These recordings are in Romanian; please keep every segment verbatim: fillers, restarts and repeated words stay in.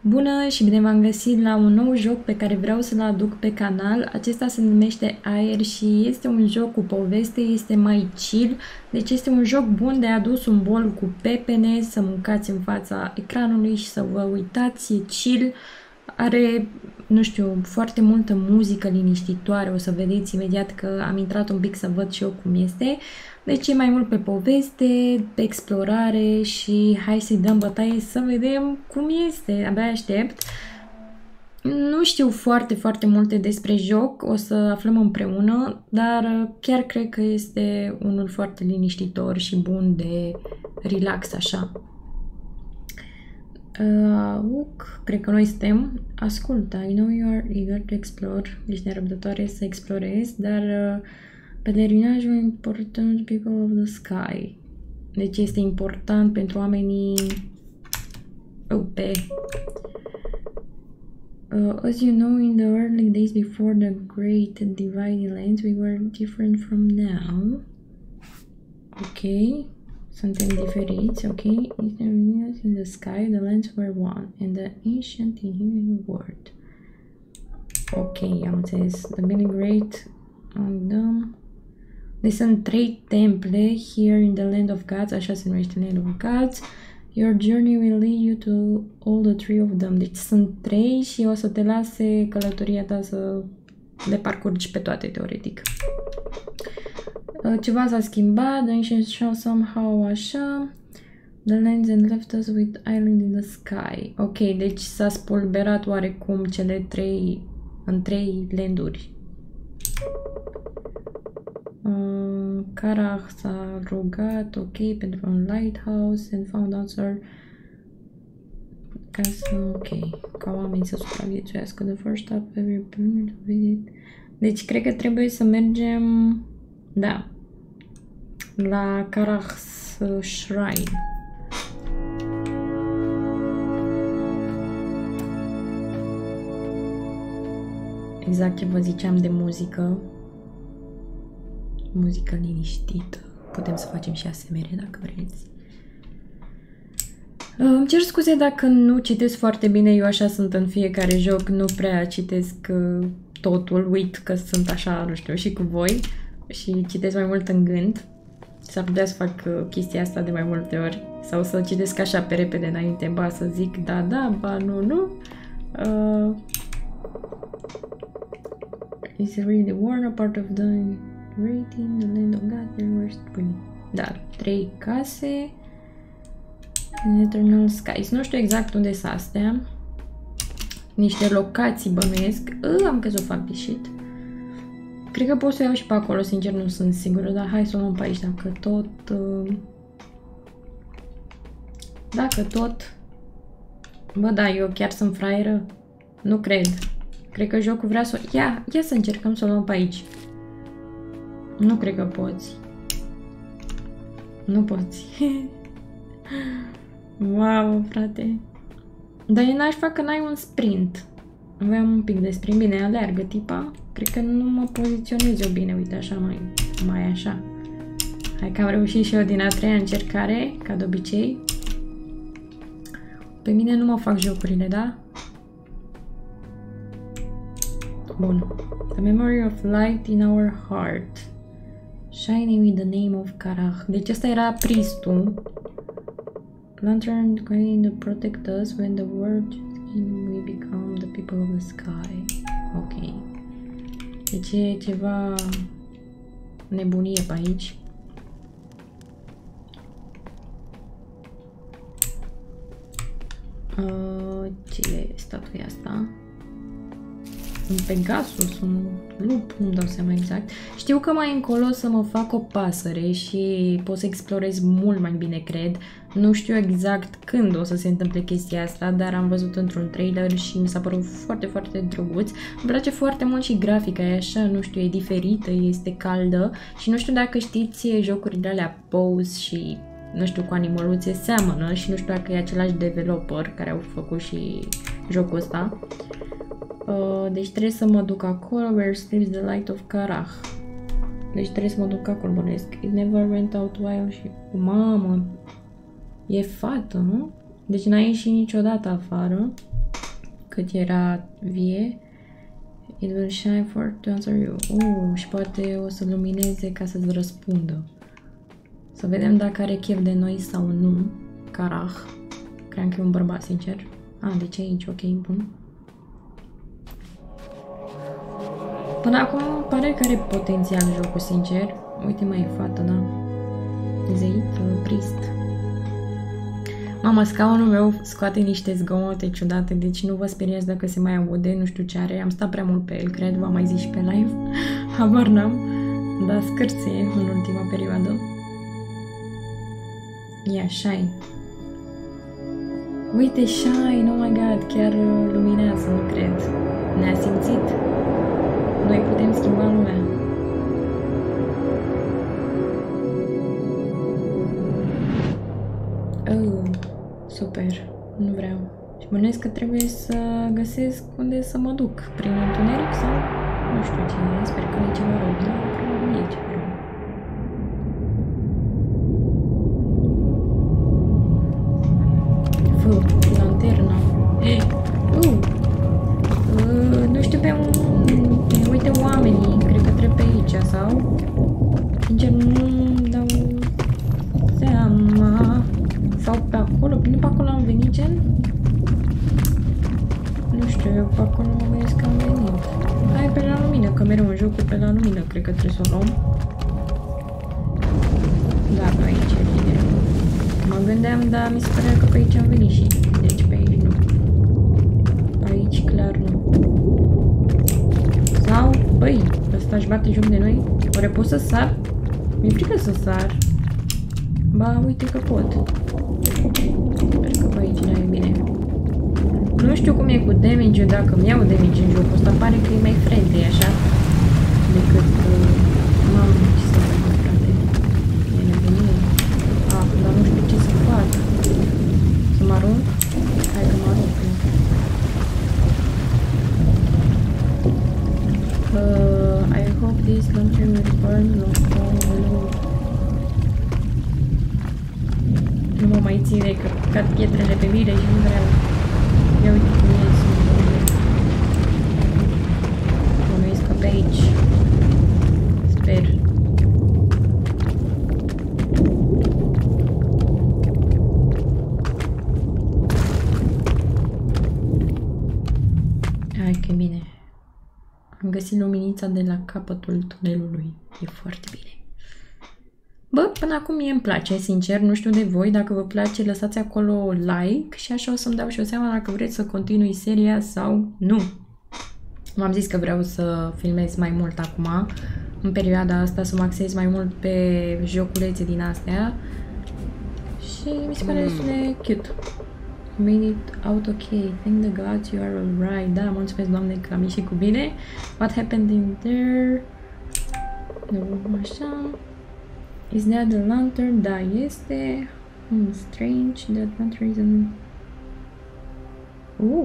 Bună și bine v-am găsit la un nou joc pe care vreau să-l aduc pe canal. Acesta se numește Aer și este un joc cu poveste, este mai chill, deci este un joc bun de adus un bol cu pepene, să mâncați în fața ecranului și să vă uitați, e chill. Are, nu știu, foarte multă muzică liniștitoare, o să vedeți imediat că am intrat un pic să văd și eu cum este. Deci e mai mult pe poveste, pe explorare și hai să-i dăm bătaie să vedem cum este, abia aștept. Nu știu foarte, foarte multe despre joc, o să aflăm împreună, dar chiar cred că este unul foarte liniștitor și bun de relax așa. Uh, uc, cred că noi suntem. Asculta, I know you are eager to explore, ești nerăbdătoare să explorezi, dar uh, pelerinajul important people of the sky. Deci este important pentru oamenii oh, pe uh, as you know, in the early days before the great dividing lines, we were different from now. Ok. Suntem diferiți, ok? In the sky, the lands were one, and the ancient inhuman world. Ok, am înțeles. The Billy Great on them. Deci sunt trei temple here in the land of gods, așa se numește land of gods. Your journey will lead you to all the three of them. Deci sunt trei și o să te lase călătoria ta să le parcurgi pe toate, teoretic. Ceva s-a schimbat, the ancient show somehow așa. The lands and left us with island in the sky. Ok, deci s-a spulberat oarecum cele trei în trei landuri. Uh, Karach s-a rugat, ok, pentru un lighthouse and found answer ca să, ok, ca oamenii să supraviețuiască. The first stop every pilgrim to visit. Deci cred că trebuie să mergem, da, la Karach's Shrine. Exact ce vă ziceam de muzică. Muzică liniștită. Putem să facem și A S M R dacă vreți. Îmi cer scuze dacă nu citesc foarte bine, eu așa sunt în fiecare joc, nu prea citesc totul, uit că sunt așa, nu știu, și cu voi și citesc mai mult în gând. S-ar putea să fac chestia asta de mai multe ori sau să citesc așa pe repede înainte, ba să zic da, da, ba nu, nu. Uh, is really the warner part of the rating, the land of God, the worst queen. Da, trei case. Eternal Skies. Nu știu exact unde sunt astea. Niște locații bănuiesc. Uh, am căzut fac ieșit. Cred că pot să iau și pe acolo, sincer nu sunt sigură, dar hai să o luăm pe aici dacă tot... Uh... Dacă tot... Bă, da, eu chiar sunt fraieră? Nu cred. Cred că jocul vrea să... Ia, ia să încercăm să o luăm pe aici. Nu cred că poți. Nu poți. Wow, frate. Dar eu n-aș fac că n-ai un sprint. Aveam un pic de sprint. Bine, aleargă tipa. Cred că nu mă poziționez eu bine. Uite, așa, mai, mai așa. Hai că am reușit și eu din a treia încercare, ca de obicei. Pe mine nu mă fac jocurile, da? Bun. The memory of light in our heart. Shining with the name of Karach. Deci ăsta era priestul. Lantern going to protect us when the world we become the people of the sky. Ok. Deci e ceva nebunie pe aici. Uh, ce e statuia asta? Un Pegasus, un lup, nu-mi dau seama exact. Știu că mai încolo o să mă fac o pasăre și pot să explorez mult mai bine, cred. Nu știu exact când o să se întâmple chestia asta, dar am văzut într-un trailer și mi s-a părut foarte, foarte drăguț. Îmi place foarte mult și grafica, e așa, nu știu, e diferită, este caldă și nu știu dacă știți jocurile alea Pose și, nu știu, cu animăluțe seamănă și nu știu dacă e același developer care au făcut și jocul ăsta. Uh, deci trebuie să mă duc acolo, where sleeps the light of Karach. Deci trebuie să mă duc acolo, bănuiesc. It never went out while și... Mamă! E fată, nu? Deci n-a ieșit niciodată afară. cât era vie. It will shine for to answer you. Uh, și poate o să lumineze ca să-ți răspundă. Să vedem dacă are chef de noi sau nu. Carah. Cream că e un bărbat, sincer. Ah, de ce aici? Ok, bun. Până acum pare că are potențial jocul, sincer. Uite, mai e fată, da? Zeit, prist. Mama, scaunul meu scoate niște zgomote ciudate, deci nu vă speriați dacă se mai aude, nu știu ce are. Am stat prea mult pe el, cred, v-am mai zis și pe live. Habar n-am, dar scârție în ultima perioadă. Ia, shine. Uite, shine, oh my god, chiar luminează, nu cred. Ne-a simțit. Noi putem schimba lumea. Oh, super, nu vreau. Și bănuiesc că trebuie să găsesc unde să mă duc. Prin întuneric sau nu știu ce. Sper că e ceva rău, dar probabil e ceva rău. Fă, lanterna. Uh, uh, nu știu pe unde. Uite oamenii, cred că trebuie pe aici sau? Sincer, nu dau seama. Sau pe acolo? Nu pe acolo am venit, gen? Nu știu, eu pe acolo mă gândesc că am venit. Hai pe la lumină, că mereu în jocul pe la lumină, cred că trebuie să o luăm. Da, pe aici e bine. Mă gândeam, dar mi se părea că pe aici am venit și deci pe aici nu. Aici clar nu. Sau, băi, ăsta își bate joc de noi? Oare pot să sar? Mi-e frică să sar. Ba, uite că pot. Sper că pe aici n-ai bine. Nu știu cum e cu damage-ul, dacă îmi iau damage în jocul ăsta, pare că e mai friendly, așa, decât... Uh, mamă, ce să fac, frate? E nebunie. Ah, dar nu știu ce să fac. Să mă arunc? Hai că mă arunc. Uh, I hope this lantern will burn long time. Nu mă mai ține, că cad pietrele pe mine și nu vreau. Ia uite cum e, sunt bune. Mă nuiesc că pe aici. Sper. Hai că e bine. Am găsit luminița de la capătul tunelului. E foarte bine. Bă, până acum mie îmi place, sincer, nu știu de voi, dacă vă place lăsați acolo like și așa o să-mi dau și o seama dacă vreți să continui seria sau nu. M-am zis că vreau să filmez mai mult acum, în perioada asta, să mă axez mai mult pe joculețe din astea și mi se pare destul de cute. Made it out okay, thank the gods you are alright. Da, mulțumesc, Doamne, că am ieșit cu bine. What happened in there? Nu, așa. Is that the lantern? Da, este. Hmm, strange. That lantern is an... Uh.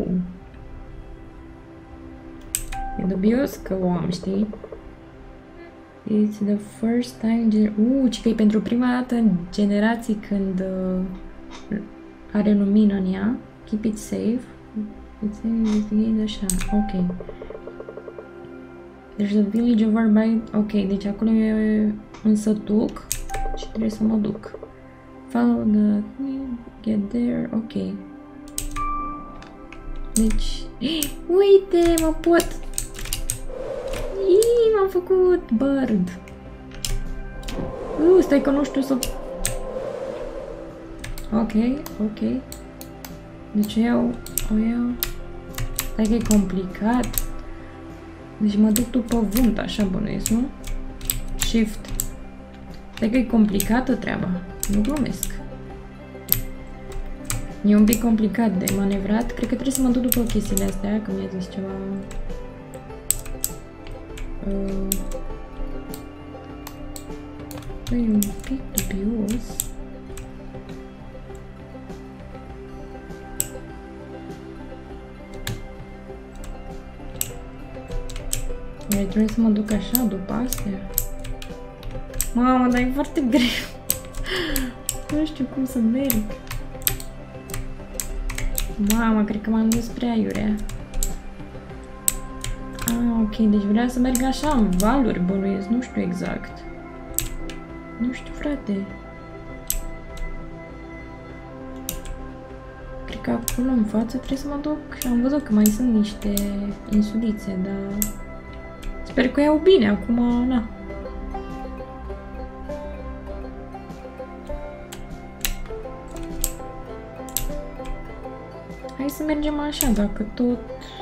E dubios că o am, știi? It's the first time... Uh, ci că e pentru prima dată în generații când uh, are lumină în ea. Keep it safe. It's investigate așa. Ok. There's a village over by... Ok, deci acolo e un sătuc. Și trebuie să mă duc. Follow the... Get there. Ok. Deci... Uite, mă pot! M-am făcut bird. Uh, stai că nu știu să... Ok, ok. Deci o iau... O iau... Stai că e complicat. Deci mă duc după vânt, așa bănuiesc, nu? Shift. Stai că e complicată treaba. Nu glumesc. E un pic complicat de manevrat. Cred că trebuie să mă duc după chestiile astea, că mi-a zis ceva... Uh... E un pic dubios. Mai trebuie să mă duc așa după astea. Mamă, dar e foarte greu. Nu știu cum să merg. Mamă, cred că m-am dus prea iurea. Ah, ok, deci vrea să merg așa în valuri, bănuiesc, nu știu exact. Nu știu, frate. Cred că acolo în față trebuie să mă duc și am văzut că mai sunt niște insulițe, dar sper că o iau bine, acum, na. Hai să mergem așa, dacă tot...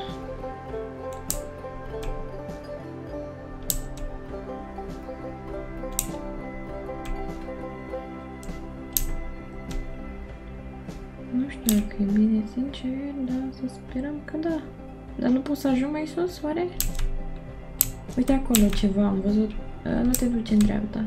Nu știu dacă e bine, sincer, dar să sperăm că da. Dar nu pot să ajung mai sus, oare? Uite acolo ceva, am văzut. Nu te duci în dreapta.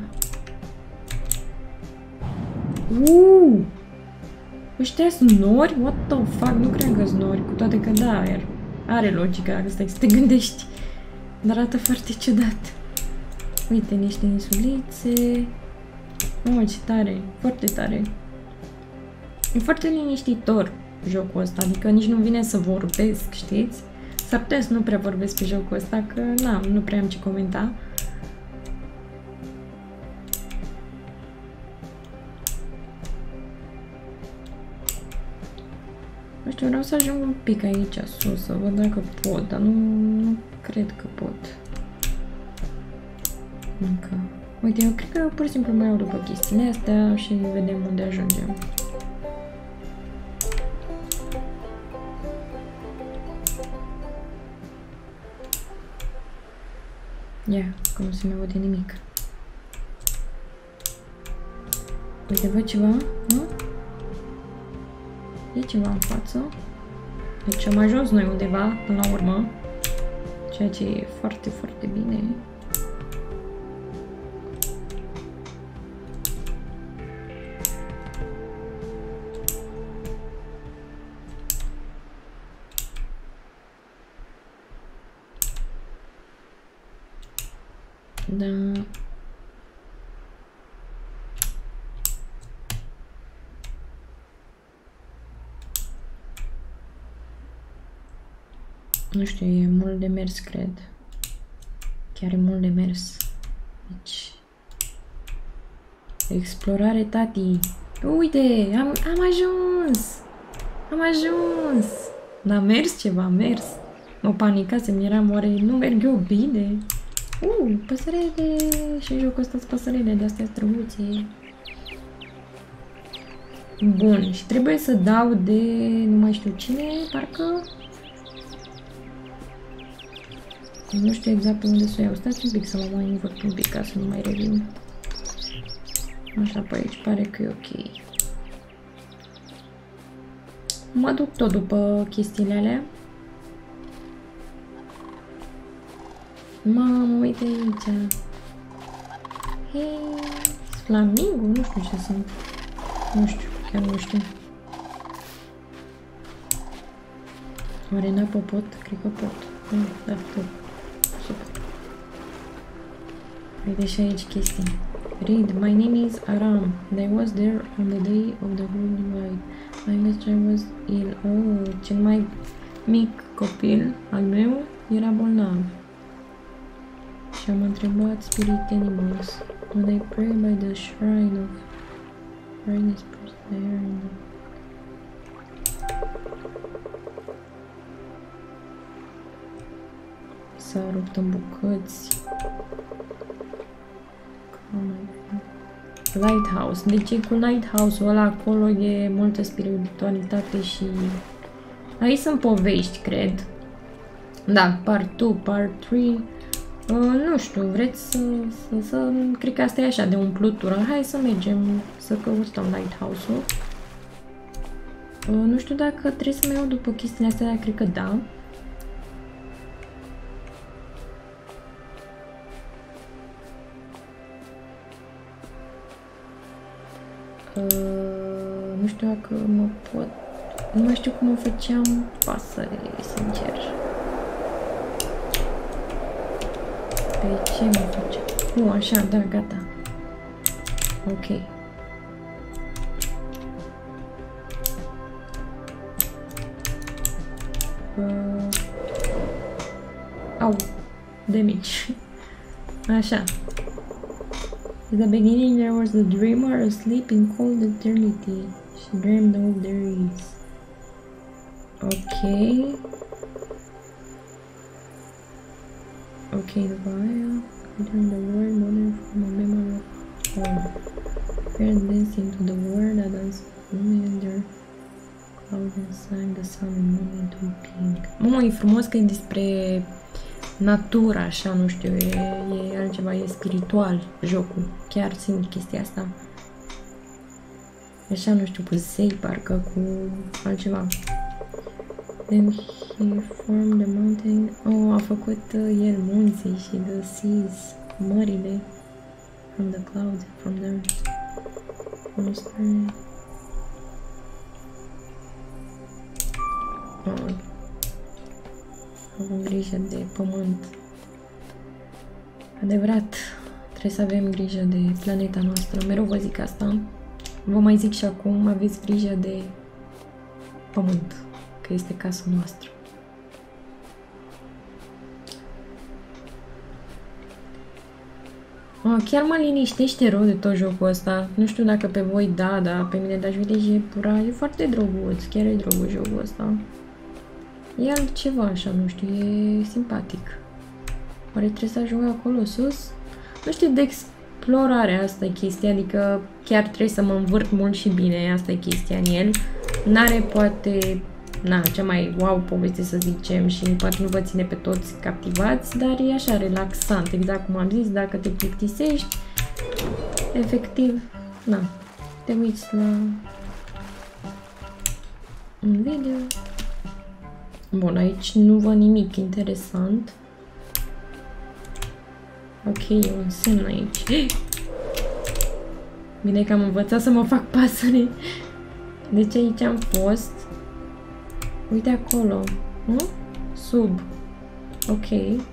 Uuu! Ăștia sunt nori? What the fuck? Nu cred că sunt nori, cu toate că da, are, are logica asta, să te gândești. Dar arată foarte ciudat. Uite, niște insulițe. Oh, ce tare, foarte tare. E foarte liniștitor jocul ăsta, adică nici nu vine să vorbesc, știți? S-ar putea să nu prea vorbesc pe jocul ăsta, că na, nu prea am ce comenta. Nu știu, vreau să ajung un pic aici sus, să văd dacă pot, dar nu, nu cred că pot. Încă. Uite, eu cred că pur și simplu mai iau după chestiile astea și vedem unde ajungem. Ia, că nu se mai aude nimic. Uite, văd ceva, nu? E ceva în față. Deci am ajuns noi undeva, până la urmă. Ceea ce e foarte, foarte bine. Da. Nu știu, e mult de mers, cred. Chiar e mult de mers. Deci... Explorare, tati. Uite, am, am ajuns! Am ajuns! N-a mers ceva, am mers. Mă panicasem, eram, oare nu merg eu bine? Uh, păsărele! Și jocul ăsta-s păsărele, de-astea străbuțe. Bun, și trebuie să dau de... nu mai știu cine, parcă... Nu știu exact pe unde să o iau. Stați un pic să mă mai învăț un pic ca să nu mai revin. Așa, pe aici pare că e ok. Mă duc tot după chestiile alea. Mamă, uite aici. Hei, flamingo? Nu știu ce sunt. Nu știu, chiar nu știu. Oare în apă pot? Cred că pot. Mm, da, pot. Super. Uite și aici chestii. Read, my name is Aram. And I was there on the day of the Great Divide. My mister was ill. Oh, cel mai mic copil al meu era bolnav. Și am întrebat spirit animals. When I pray by the shrine of brightness there in the... S-a rupt în bucăți. Lighthouse. Deci e cu Lighthouse-ul ăla acolo, e multă spiritualitate și... Aici sunt povești, cred. Da, part doi, part trei. Uh, nu știu, vreți să, să, să... Cred că asta e așa de umplutură. Hai să mergem să căutăm Lighthouse-ul. Uh, nu știu dacă trebuie să mă iau după chestiile astea, dar cred că da. Uh, nu știu dacă mă pot... Nu mai știu cum o făceam pasările, sincer. Pe ce mă făceam? Nu, așa, da, gata. Ok. Uh, Au, damage. Așa. At the beginning there was the dreamer asleep in cold eternity. She dreamed all there is. Ok. Ok, după aia. Return the world modern from a memory of home. Fair dance into the world that dance and there clouds and sang the sun and moon into pink. Mamă, e frumos că e despre natura, așa, nu știu, e, e altceva, e spiritual jocul. Chiar simt chestia asta. Așa, nu știu, cu zei, parcă, cu altceva. Then he formed the mountain. Oh, a făcut uh, el munții și the seas, mările. From the clouds, from the earth. From the sky. Oh. Avem grijă de pământ. Adevărat, trebuie să avem grijă de planeta noastră. Mereu vă zic asta. Vă mai zic și acum, aveți grijă de pământ, că este casa noastră. Oh, chiar mă liniștește rău de tot jocul ăsta. Nu știu dacă pe voi da, dar pe mine dați vede și e pura. E foarte drăguț, chiar e drăguț jocul ăsta. E altceva așa, nu știu, e simpatic. Oare trebuie să ajung acolo sus? Nu știu, de explorare asta e chestia, adică chiar trebuie să mă învârt mult și bine, asta e chestia în el. N-are poate, na, cea mai wow poveste să zicem și poate nu vă ține pe toți captivați, dar e așa relaxant, exact cum am zis, dacă te plictisești, efectiv, na, te uiți la un video. Bun, aici nu văd nimic interesant. Ok, e un semn aici. Bine că am învățat să mă fac pasăre. Deci aici am fost. Uite acolo. Nu? Sub. Ok.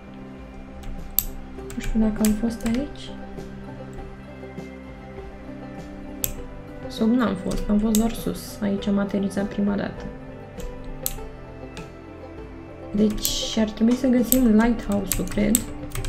Nu știu dacă am fost aici. Sub n-am fost, am fost doar sus. Aici am aterizat prima dată. Deci ar trebui să găsim lighthouse-ul, cred.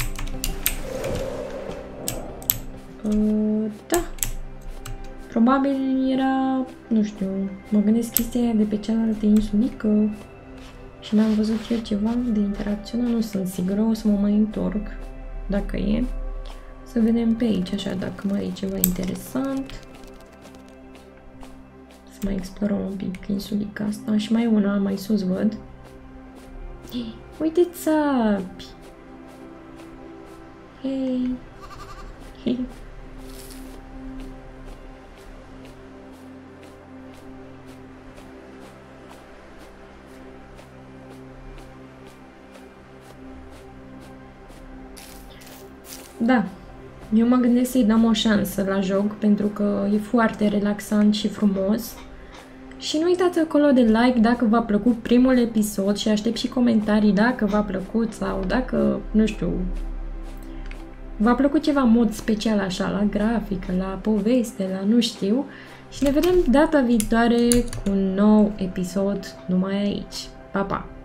Uh, da. Probabil era, nu știu, mă gândesc chestia aia de pe cealaltă insulică și n-am văzut eu ceva de interacționat, nu sunt sigură, o să mă mai întorc dacă e. Să vedem pe aici, așa, dacă mai e ceva interesant. Să mai explorăm un pic insulica asta și mai una, mai sus văd. Uite țapi! Hei! Hei! Da, eu mă gândesc să-i dăm o șansă la joc pentru că e foarte relaxant și frumos. Și nu uitați acolo de like dacă v-a plăcut primul episod și aștept și comentarii dacă v-a plăcut sau dacă, nu știu, v-a plăcut ceva în mod special așa, la grafică, la poveste, la nu știu. Și ne vedem data viitoare cu un nou episod numai aici. Pa, pa!